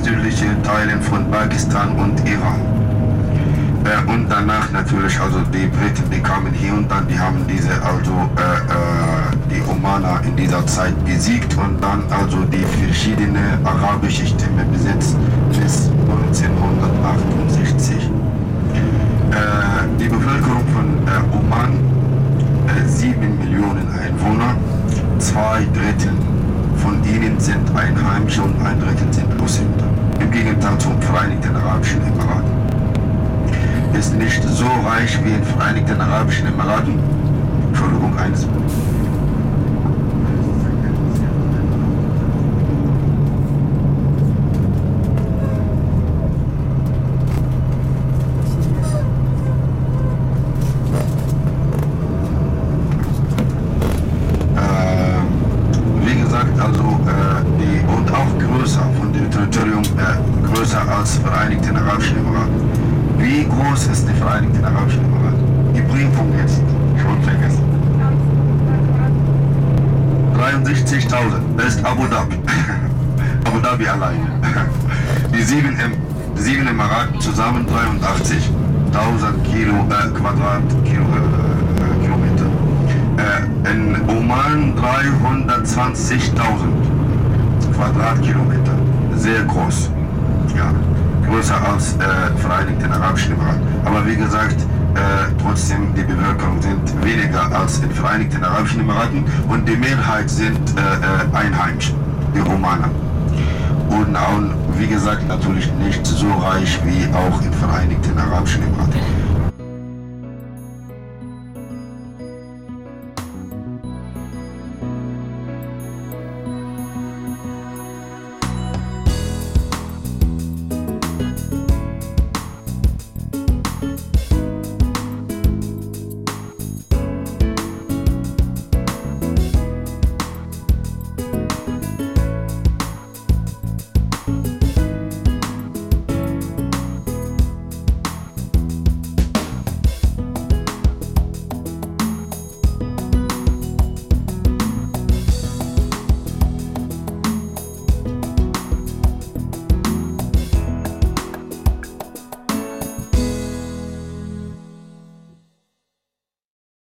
südliche Teilen von Pakistan und Iran. Und danach natürlich, also die Briten, die kamen hier und dann, die haben diese, die Omaner in dieser Zeit besiegt und dann also die verschiedene arabische Stämme besetzt bis 1968. Die Bevölkerung von Oman, 7 Millionen Einwohner, 2/3 von ihnen sind Einheimische und 1/3 sind Ausländer. Im Gegenteil zum Vereinigten Arabischen Emiraten. Ist nicht so reich wie in Vereinigten Arabischen Emiraten. Entschuldigung, eines. Wie gesagt, also und auch größer von dem Territorium, größer als Vereinigten Arabischen Emiraten. Wie groß ist die Vereinigten Arabischen Emiraten? Die Prüfung jetzt schon vergessen. 63.000, das ist Abu Dhabi. Abu Dhabi alleine. Die sieben Emiraten zusammen 83.000 Quadratkilometer. In Oman 320.000 Quadratkilometer. Sehr groß. Ja. Größer als Vereinigten Arabischen Emiraten. Aber wie gesagt, trotzdem die Bevölkerung sind weniger als in Vereinigten Arabischen Emiraten und die Mehrheit sind Einheimische, die Omaner. Und auch, wie gesagt, natürlich nicht so reich wie auch in Vereinigten Arabischen